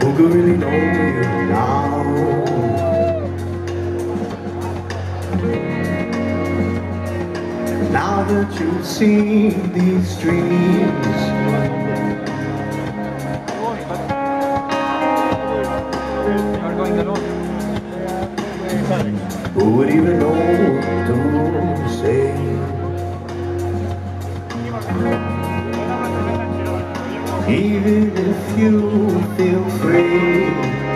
Who could really know you now? Now that you've seen these dreams, who would even know what to say? Even if you feel free,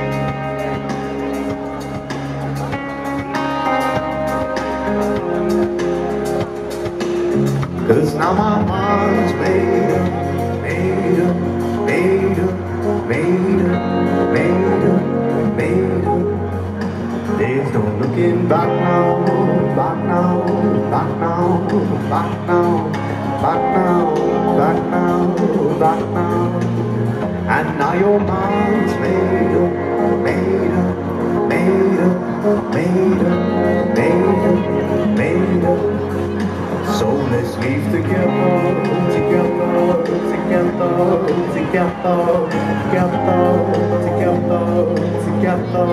'cause now my mind's made up, made up, made up, made up, made up, made up. There's no looking back now, back now, back now, back now, back now, back now, back now. And now your mind's made up, made up, made up, made up, made up, made up. So let's leave together, together, together, together, together, together, together.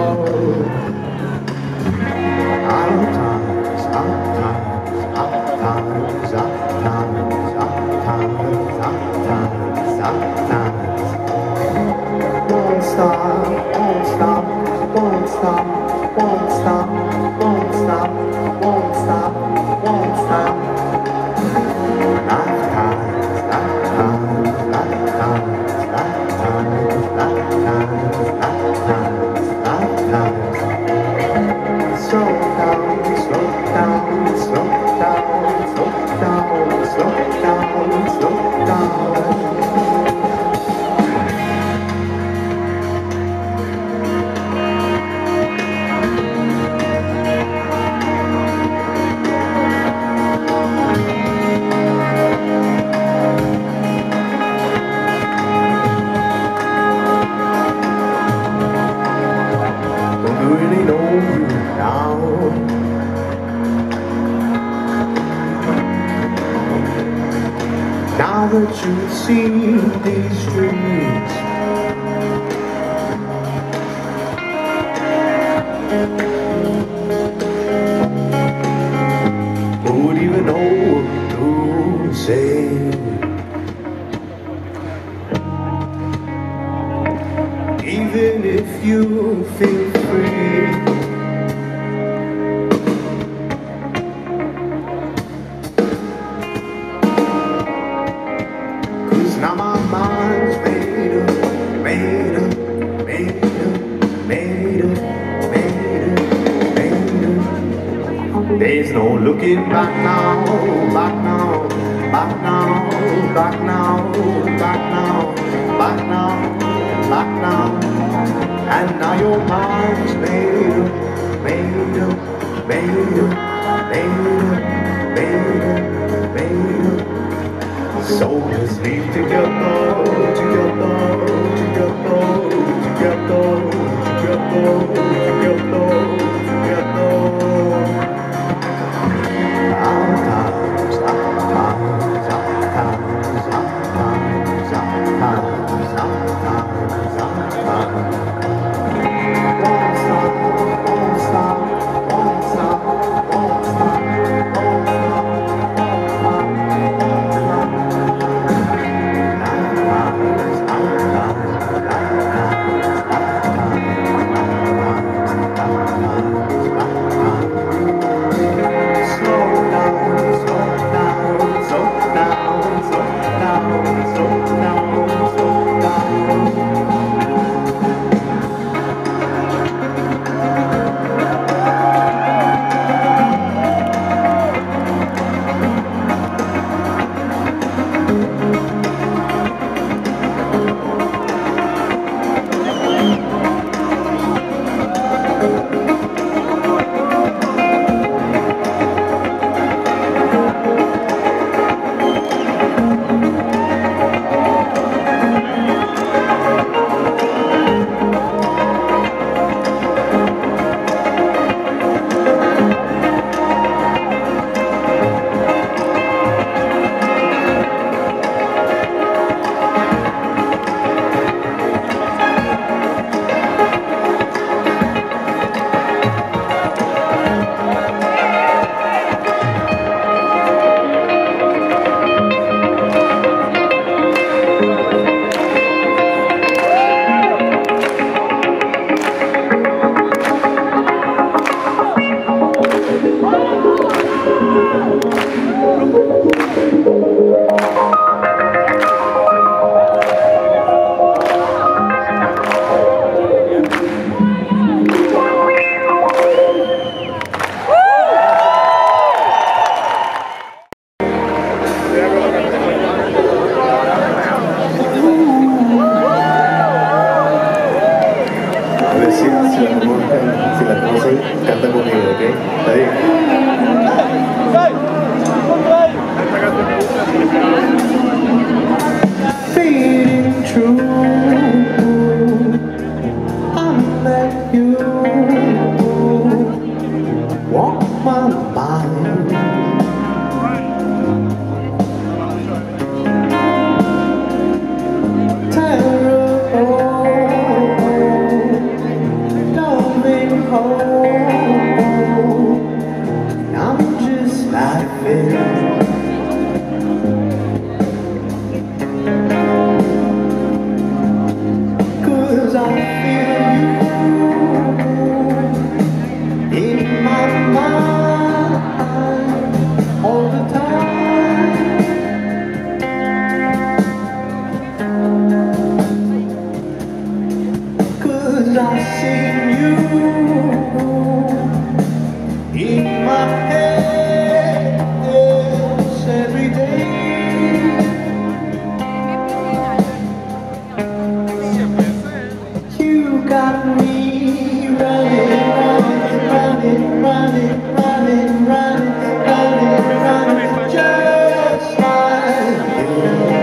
Our times, our times, our times, our times, our times, our times, our times. Won't stop, won't stop, won't stop, won't stop, won't stop, won't stop, won't stop. Slow down, slow down, slow down, slow down, slow down, slow down. Don't really know you now. Now that you've seen these dreams, who would even know what to say? Even if you feel free, 'cause now my mind's made up, made up, made up, made up, made up, made up. There's no looking back now, back now, back now, back now, back now, back now, back now. And now your mind's made up, made up, made up, made up, made up, made up. So let's leave together, together, together, together, together, together, together. Our times, our times, our times, our times, our times, our times, our times. Won't stop, won't stop, won't stop, won't stop, won't stop, won't stop, won't stop. si la conocen, canta conmigo, ¿ok? ¿Está bien? Feeling true, I let you walk my mind. I'm just laughing. Cause I feel you in my mind all the time. Cause I see you in my head every day. You got me running, running, running, running, running, running, running, running, just like you.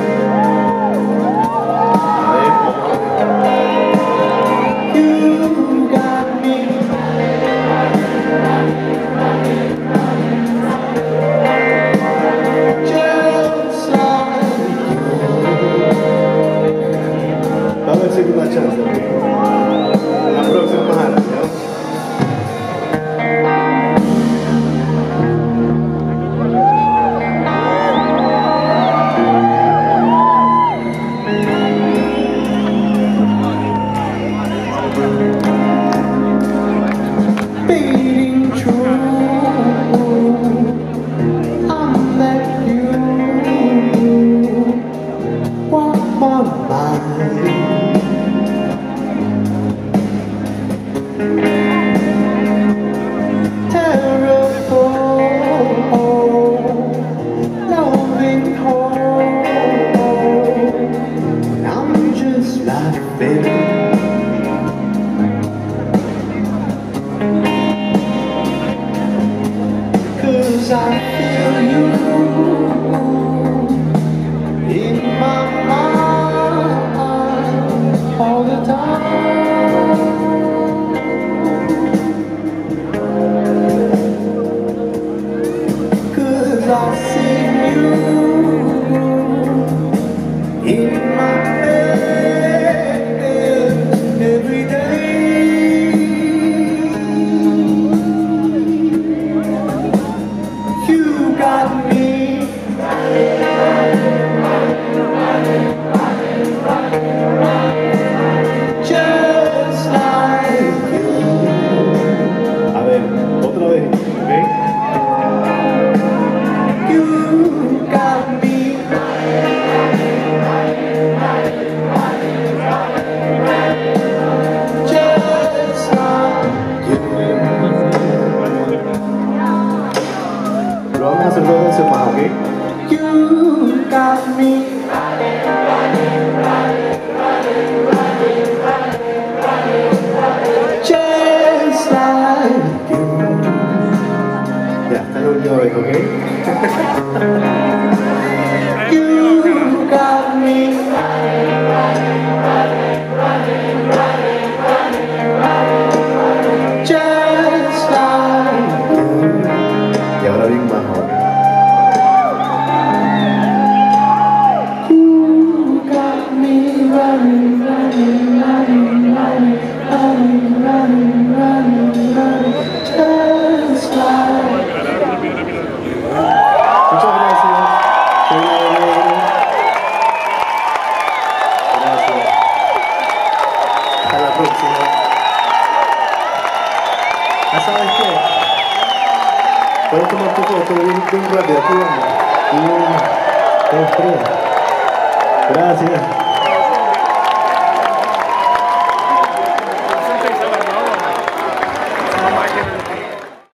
You got me. Segunda chance, la próxima más alta, ¿no? Being true, I'll let you walk my mind. Cause I feel you in my mind all the time. Cause I see you in my head every day. You got me just like you. A ver, otra vez, ¿ok? You got me just like you. Lo vamos a hacer dos veces más, ¿ok? You got me just like you. Ya, está la última vez, ¿ok? You got me just like you. Y ahora bien más, ¿ok? You got me running, running, running, running, running, running, running, running, just like. Muchas gracias. Gracias. Hasta la próxima. ¿Ya sabes qué? Puedes tomar un poco de todo bien rápido. Aquí vamos. 1, 2, 3. Gracias.